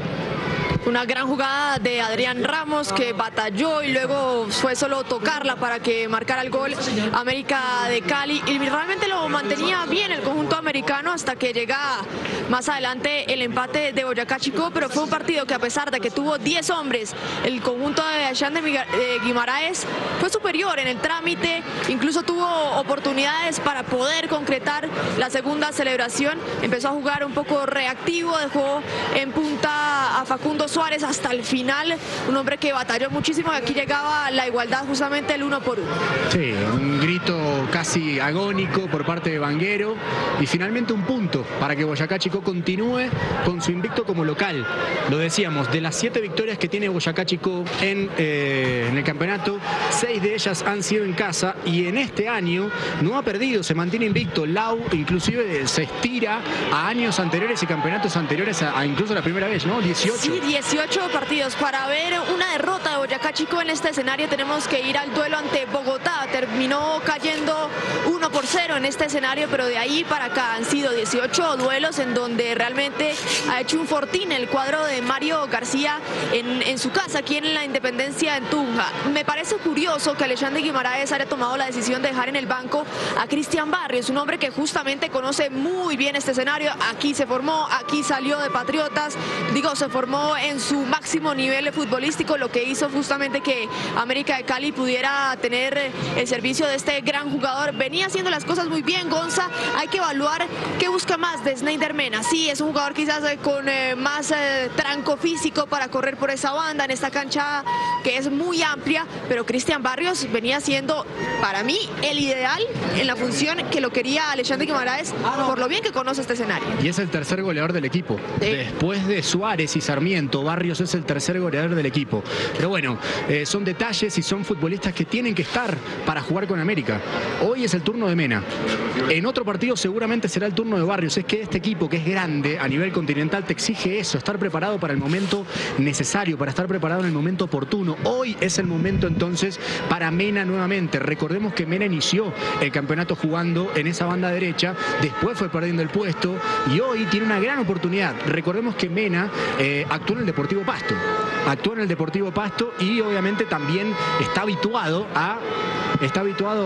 Una gran jugada de Adrián Ramos que batalló y luego fue solo tocarla para que marcara el gol América de Cali, y realmente lo mantenía bien el conjunto americano hasta que llega más adelante el empate de Boyacá Chicó, pero fue un partido que, a pesar de que tuvo diez hombres, el conjunto de Ayán de Guimaraes fue superior en el trámite, incluso tuvo oportunidades para poder concretar la segunda celebración. Empezó a jugar un poco reactivo, dejó en punta a Facundo Suárez hasta el final, un hombre que batalló muchísimo, y aquí llegaba la igualdad, justamente el uno por uno. Sí, un grito casi agónico por parte de Vanguero, y finalmente un punto para que Boyacá Chicó continúe con su invicto como local. Lo decíamos, de las siete victorias que tiene Boyacá Chicó en, eh, en el campeonato, seis de ellas han sido en casa, y en este año no ha perdido, se mantiene invicto. Lau inclusive se estira a años anteriores y campeonatos anteriores a, a incluso la primera vez, ¿no? dieciocho. Sí, dieciocho partidos. Para ver una derrota de Boyacá Chicó en este escenario tenemos que ir al duelo ante Bogotá. Terminó cayendo uno por cero en este escenario, pero de ahí para acá han sido dieciocho duelos en donde realmente ha hecho un fortín el cuadro de Mario García en, en su casa, aquí en la Independencia en Tunja. Me parece curioso que Alexandre Guimaraes haya tomado la decisión de dejar en el banco a Cristian Barrios, un hombre que justamente conoce muy bien este escenario. Aquí se formó, aquí salió de Patriotas, digo, se formó en su máximo nivel futbolístico, lo que hizo justamente que América de Cali pudiera tener el servicio de este gran jugador. Venía haciendo las cosas muy bien, Gonza. Hay que evaluar qué busca más de Sneider Mena. Sí, es un jugador quizás con eh, más eh, tranco físico para correr por esa banda en esta cancha que es muy amplia, pero Cristian Barrios venía siendo, para mí, el ideal en la función que lo quería Alexandre Guimaraes, por lo bien que conoce este escenario. Y es el tercer goleador del equipo. Sí. Después de Suárez y Sarmiento, Barrios es el tercer goleador del equipo. Pero bueno, eh, son detalles y son futbolistas que tienen que estar para jugar con América. Hoy es el turno de Mena. En otro partido seguramente será el turno de Barrios. Es que este equipo, que es grande a nivel continental, te exige eso, estar preparado para el momento necesario, para estar preparado en el momento oportuno. Hoy es el momento entonces para Mena nuevamente. Recordemos que Mena inició el campeonato jugando en esa banda derecha, después fue perdiendo el puesto y hoy tiene una gran oportunidad. Recordemos que Mena eh, actuó en el Deportivo Pasto. Actuó en el Deportivo Pasto y obviamente también está habituado a está habituado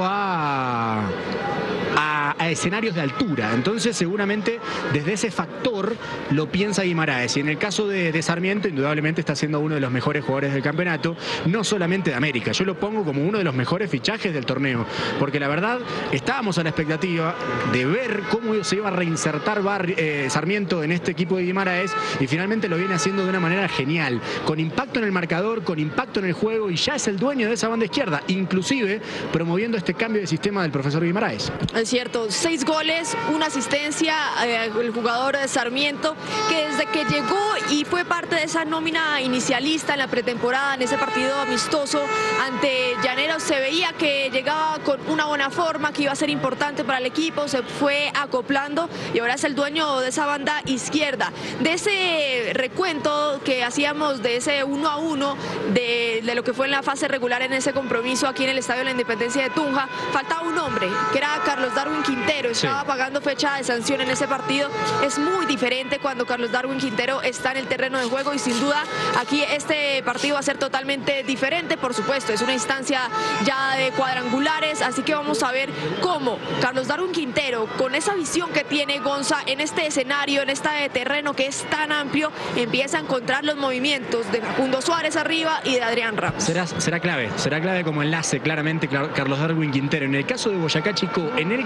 a, a, a escenarios de altura. Entonces seguramente desde ese factor lo piensa Guimaraes. Y en el caso de, de Sarmiento, indudablemente está siendo uno de los mejores jugadores del campeonato, no solamente de América. Yo lo pongo como uno de los mejores fichajes del torneo, porque la verdad estábamos a la expectativa de ver cómo se iba a reinsertar Barri, eh, Sarmiento en este equipo de Guimaraes, y finalmente lo viene haciendo de una manera genial, con impacto en el marcador, con impacto en el juego, y ya es el dueño de esa banda izquierda, inclusive promoviendo este cambio de sistema del profesor Guimaraes. Es cierto, seis goles, una asistencia, eh, el jugador de Sarmiento, que desde que llegó y fue parte de esa nómina inicialista en la pretemporada, en ese partido amistoso ante Llaneros, se veía que llegaba con una buena forma, que iba a ser importante para el equipo, se fue acoplando y ahora es el dueño de esa banda izquierda. De ese recuento que hacíamos, de ese uno a uno, de, de lo que fue en la fase regular en ese compromiso aquí en el Estadio de la Independencia de Tunja, faltaba un hombre, que era Carlos Darwin Quintero. Estaba sí. pagando fecha de sanción en ese partido. Es muy diferente cuando Carlos Darwin Quintero está en el terreno de juego, y sin duda aquí este partido va a ser totalmente diferente. Por supuesto, es una instancia ya de cuadrangulares, así que vamos a ver cómo Carlos Darwin Quintero, con esa visión que tiene Gonza en este escenario, en este terreno que es tan amplio, empieza a encontrar los movimientos de Facundo Suárez arriba y de Adrián Ramos. Será, será clave, será clave como enlace claramente Carlos Darwin Quintero. En el caso de Boyacá Chicó, en el campeonato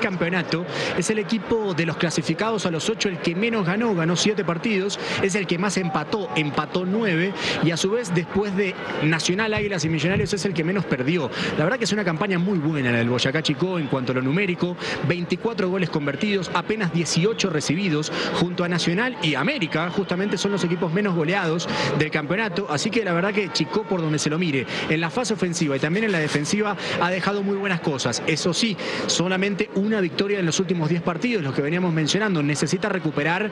campeonato. Es el equipo de los clasificados a los ocho el que menos ganó, ganó siete partidos. Es el que más empató, empató nueve. Y a su vez, después de Nacional, Águilas y Millonarios, es el que menos perdió. La verdad que es una campaña muy buena la del Boyacá Chicó en cuanto a lo numérico. veinticuatro goles convertidos, apenas dieciocho recibidos, junto a Nacional y América. Justamente son los equipos menos goleados del campeonato. Así que la verdad que Chicó, por donde se lo mire, en la fase ofensiva y también en la defensiva, ha dejado muy buenas cosas. Eso sí, solamente una victoria en los últimos diez partidos, los que veníamos mencionando. Necesita recuperar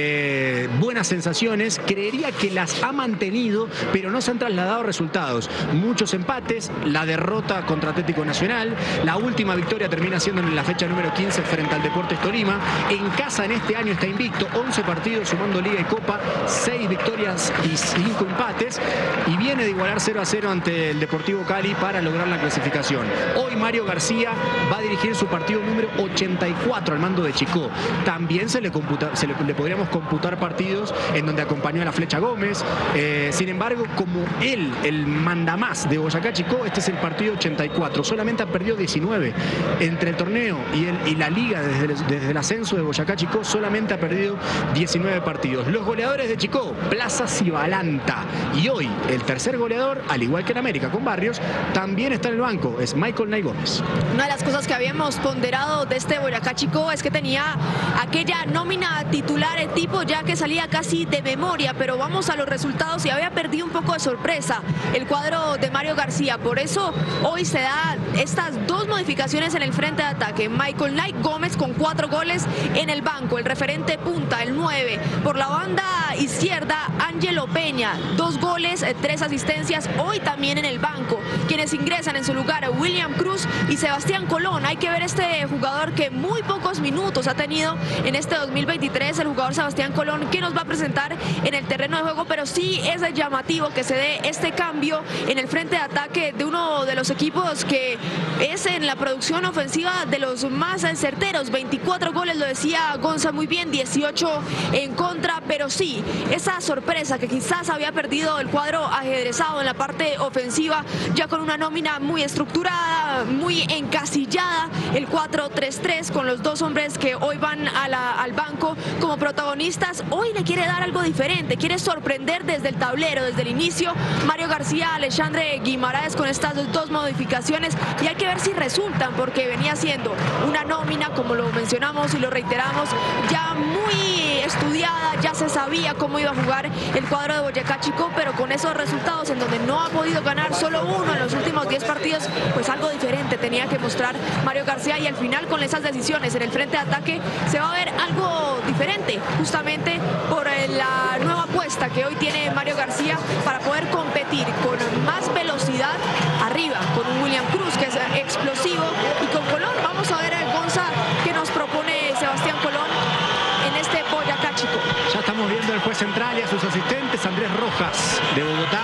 eh, buenas sensaciones. Creería que las ha mantenido, pero no se han trasladado resultados. Muchos empates, la derrota contra Atlético Nacional, la última victoria termina siendo en la fecha número quince frente al Deportes Tolima. En casa en este año está invicto, once partidos sumando Liga y Copa, seis victorias y cinco empates, y viene de igualar cero a cero ante el Deportivo Cali para lograr la clasificación. Hoy Mario García va a dirigir su partido número ochenta y cuatro al mando de Chicó. También se le, computa, se le, le podríamos computar partidos en donde acompañó a la Flecha Gómez. Eh, sin embargo, como él, el mandamás de Boyacá Chicó, este es el partido ochenta y cuatro. Solamente ha perdido diecinueve. Entre el torneo y, el, y la liga desde el, desde el ascenso de Boyacá Chicó, solamente ha perdido diecinueve partidos. Los goleadores de Chicó, Plaza Cibalanta. Y hoy, el tercer goleador, al igual que en América con Barrios, también está en el banco. Es Michael Nay Gómez. Una de las cosas que habíamos ponderado de este Boyacá Chicó es que tenía aquella nómina titular, el tipo ya que salía casi de memoria, pero vamos a los resultados y había perdido un poco de sorpresa el cuadro de Mario García. Por eso hoy se da estas dos modificaciones en el frente de ataque. Michael Nay Gómez con cuatro goles en el banco, el referente punta, el nueve. Por la banda izquierda, Ángelo Peña, dos goles, tres asistencias, hoy también en el banco. Quienes ingresan en su lugar, William Cruz y Sebastián Colón. Hay que ver este jugador que muy pocos minutos ha tenido en este dos mil veintitrés, el jugador Sebastián Colón, que nos va a presentar en el terreno de juego, pero sí es llamativo que se dé este cambio en el frente de ataque de uno de los equipos que es en la producción ofensiva de los más certeros. veinticuatro goles, lo decía Gonza muy bien, dieciocho en contra, pero sí, esa sorpresa que quizás había perdido el cuadro ajedrezado en la parte ofensiva, ya con una nómina muy estructurada, muy encasillada, el cuatro tres tres, con los dos hombres que hoy van a la, al banco como protagonistas. Hoy le quiere dar algo diferente, quiere sorprender desde el tablero, desde el inicio, Mario García, Alexandre Guimaraes con estas dos modificaciones, y hay que ver si resultan, porque venía siendo una nómina, como lo mencionamos y lo reiteramos, ya muy estudiada, ya se sabía cómo iba a jugar el cuadro de Boyacá Chicó, pero con esos resultados en donde no ha podido ganar solo uno en los últimos diez partidos, pues algo diferente tenía que mostrar Mario García, y al final con esas decisiones en el frente de ataque se va a ver algo diferente, justamente por la nueva apuesta que hoy tiene Mario García para poder competir con más velocidad arriba, con un William Cruz que es explosivo, y con Colón. Vamos a ver el Gonza que nos propone Sebastián Colón en este Boyacá Chicó. Ya estamos viendo al juez central y a sus asistentes. Andrés Rojas de Bogotá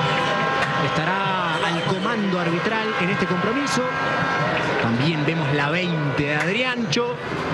estará al comando arbitral en este compromiso. También vemos la veinte de Adriancho.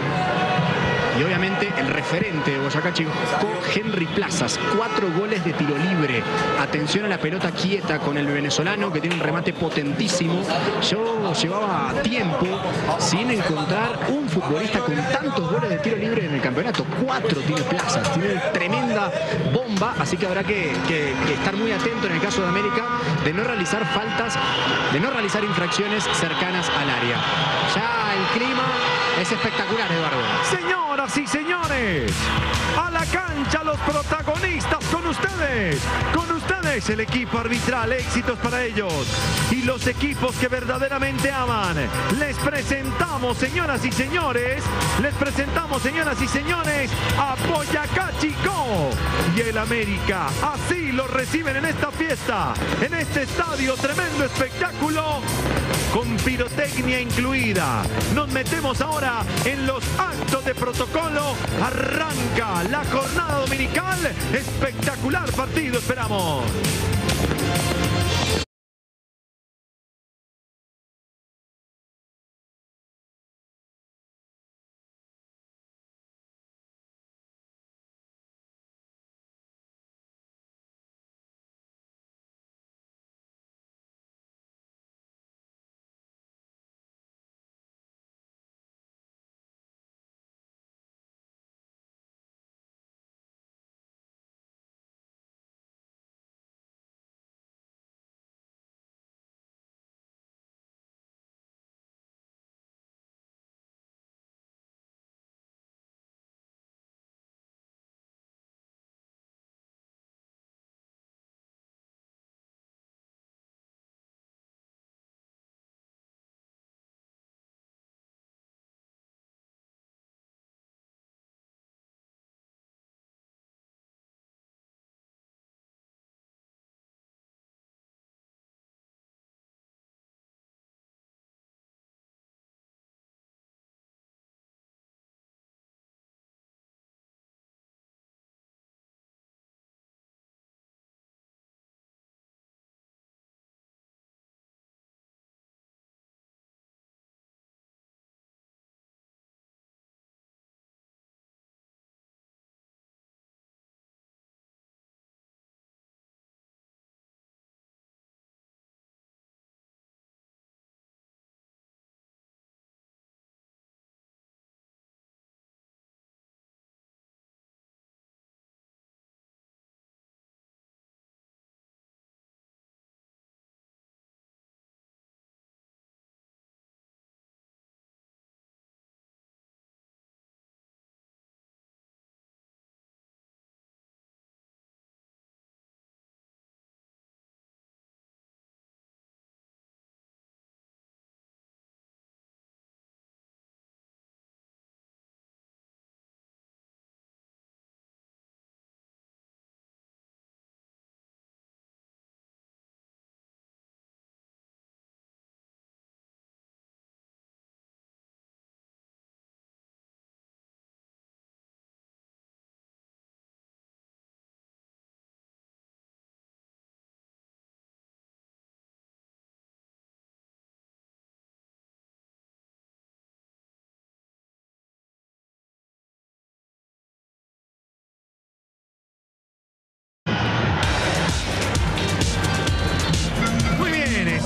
Y obviamente el referente de Boyacá Chicó, Henry Plazas, cuatro goles de tiro libre. Atención a la pelota quieta con el venezolano, que tiene un remate potentísimo. Yo llevaba tiempo sin encontrar un futbolista con tantos goles de tiro libre en el campeonato. Cuatro tiene Plazas, tiene tremenda bomba, así que habrá que, que, que estar muy atento en el caso de América de no realizar faltas, de no realizar infracciones cercanas al área. Ya el clima es espectacular, Eduardo. Señoras y señores, a la cancha los protagonistas con ustedes. Con ustedes el equipo arbitral, éxitos para ellos. Y los equipos que verdaderamente aman. Les presentamos, señoras y señores, les presentamos, señoras y señores, a Boyacá Chicó y el América. Así los reciben en esta fiesta, en este estadio, tremendo espectáculo, con pirotecnia incluida. Nos metemos ahora en los actos de protocolo. Arranca la jornada dominical. Espectacular partido esperamos.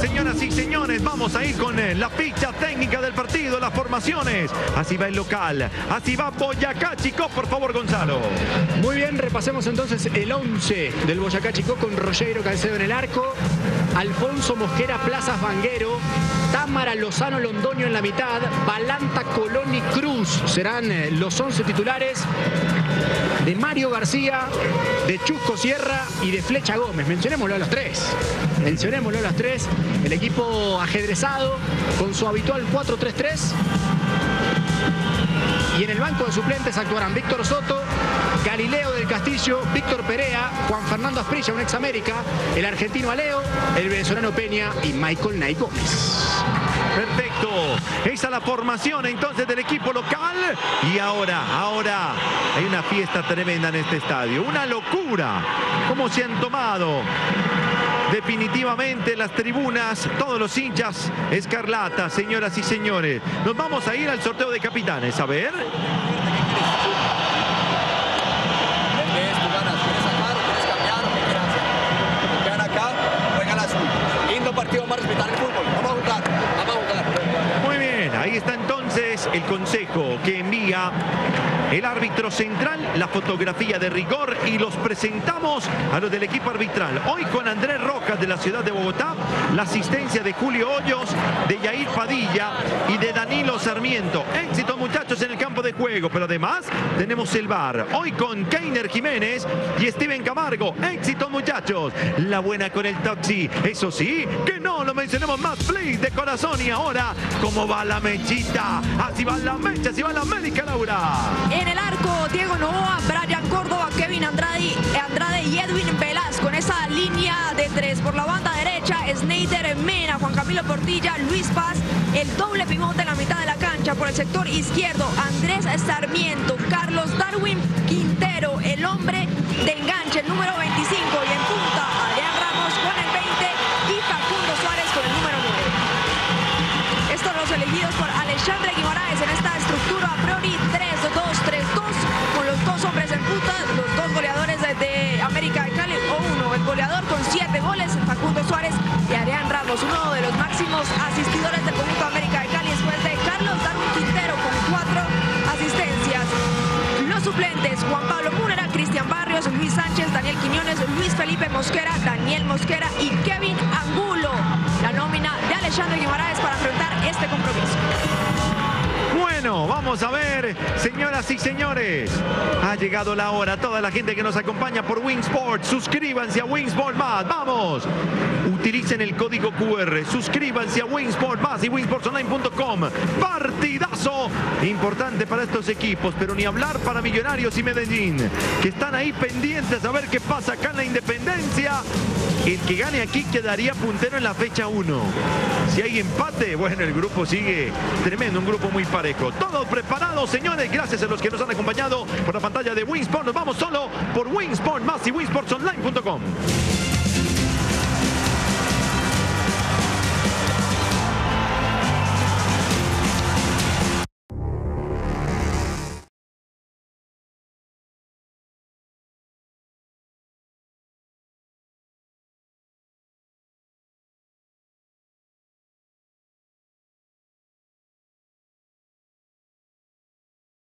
señoras y señores, vamos a ir con eh, la ficha técnica del partido, las formaciones. Así va el local, así va Boyacá Chicó, por favor, Gonzalo. Muy bien, repasemos entonces el once del Boyacá Chicó con Rogero Caicedo en el arco, Alfonso Mosquera Plazas Vanguero, Támara Lozano Londoño en la mitad, Balanta Colón y Cruz serán eh, los once titulares de Mario García, de Chusco Sierra y de Flecha Gómez. Mencionémoslo a los tres. Mencionémoslo a los tres. El equipo ajedrezado con su habitual cuatro tres tres. Y en el banco de suplentes actuarán Víctor Soto, Galileo del Castillo, Víctor Perea, Juan Fernando Asprilla, un ex América, el argentino Aleo, el venezolano Peña y Michael Nay Gómez. Perfecto, esa es la formación entonces del equipo local. Y ahora, ahora hay una fiesta tremenda en este estadio, una locura. ¿Cómo se han tomado definitivamente las tribunas, todos los hinchas escarlatas, señoras y señores? Nos vamos a ir al sorteo de capitanes, a ver. Partido, vamos a respetar el fútbol, vamos a jugar, vamos a jugar. Muy bien, ahí está entonces el consejo que envía el árbitro central, la fotografía de rigor, y los presentamos a los del equipo arbitral. Hoy con Andrés Rojas de la ciudad de Bogotá, la asistencia de Julio Hoyos, de Yair Padilla y de Danilo Sarmiento. Éxito, muchachos, en el campo de juego, pero además tenemos el V A R. Hoy con Keiner Jiménez y Steven Camargo. Éxito, muchachos. La buena con el Toxi. Eso sí, que no lo mencionemos más, please, de corazón. Y ahora, ¿cómo va la mechita? Así va la mecha, así va la América, Laura. En el arco, Diego Novoa, Brian Córdoba, Kevin Andrade, Andrade y Edwin Velasco. En esa línea de tres. Por la banda derecha, Sneider Mena, Juan Camilo Portilla, Luis Paz. El doble pivote en la mitad de la cancha. Por el sector izquierdo, Andrés Sarmiento, Carlos Darwin Quintero, el hombre de enganche, el número veinticinco. Y en punta, Adrián Ramos con el veinte y Facundo Suárez con el número nueve. Estos los elegidos por Alexandre Guimaraes en esta estructura a priori tres dos tres dos, con los dos hombres en punta, los dos goleadores de, de América de Cali, o uno, el goleador con siete goles, Facundo Suárez y Adrián Ramos, uno de los máximos asistidores del conjunto América de Cali, después de Carlos Darwin Quintero con cuatro asistencias. Los suplentes, Juan Pablo Múnera, Cristian Barrios, Luis Sánchez, Daniel Quiñones, Luis Felipe Mosquera, Daniel Mosquera y Kevin Angulo. La nómina de Alexandre Guimaraes para enfrentar este compromiso. Bueno, vamos a ver, señoras y señores, ha llegado la hora. Toda la gente que nos acompaña por Winsport, suscríbanse a Winsport Más, vamos. Utilicen el código Q R, suscríbanse a Winsport Más y winsports online punto com. Partidazo importante para estos equipos, pero ni hablar para Millonarios y Medellín, que están ahí pendientes a ver qué pasa acá en la Independencia. El que gane aquí quedaría puntero en la fecha uno. Si hay empate, bueno, el grupo sigue tremendo, un grupo muy parejo. Todos preparados, señores, gracias a los que nos han acompañado por la pantalla de Winsport. Nos vamos solo por Winsport Más y winsports online punto com.